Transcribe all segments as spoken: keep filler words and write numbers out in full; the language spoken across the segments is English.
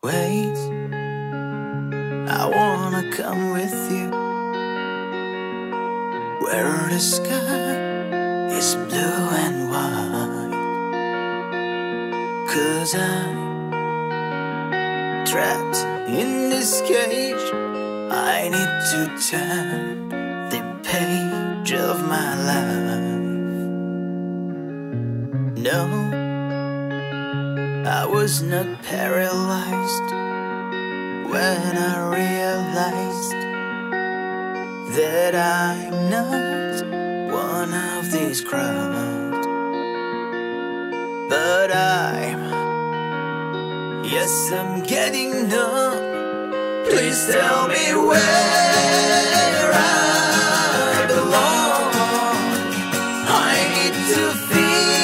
Wait, I wanna come with you where the sky is blue and white. 'Cause I'm trapped in this cage. I need to turn the page of my life. No, I was not paralyzed when I realized that I'm not one of these crowd. But I'm, yes, I'm getting numb. Please tell me where I belong. I need to feel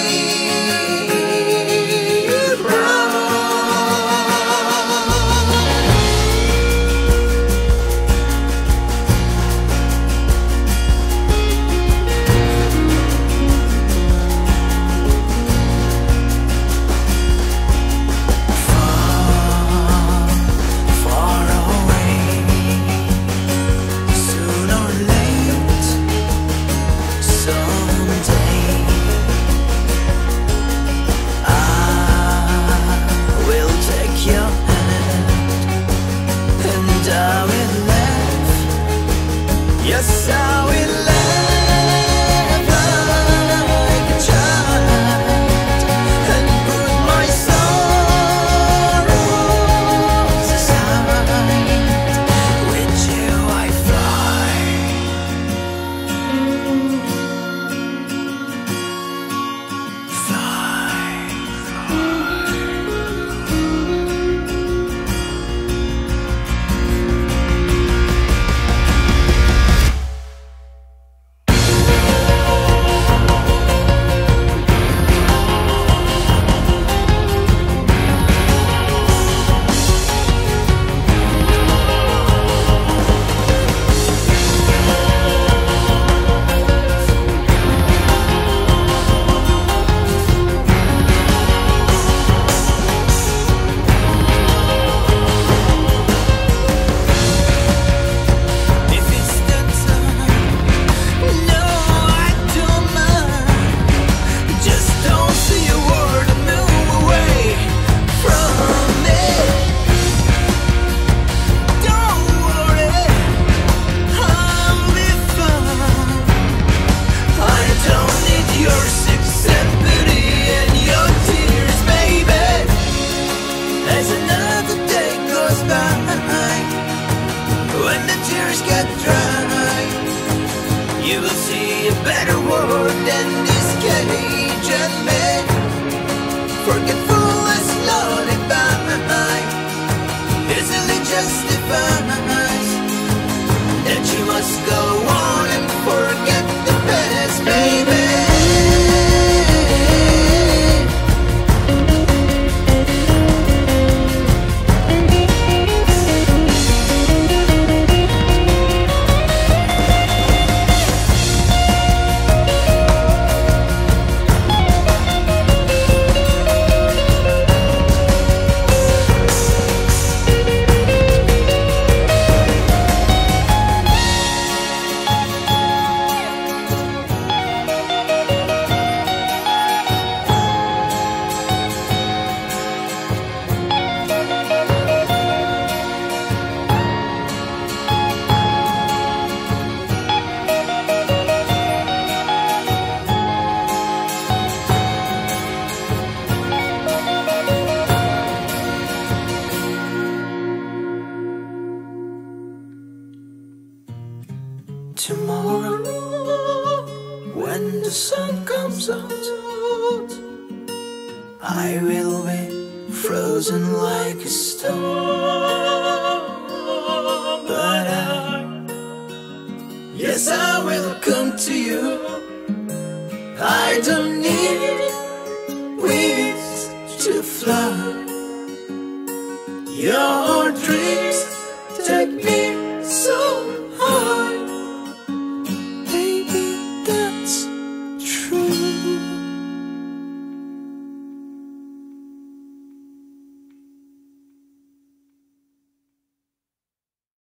tomorrow, when the sun comes out, I will be frozen like a stone. But I, yes, I will come to you. I don't need wings to fly. Your dreams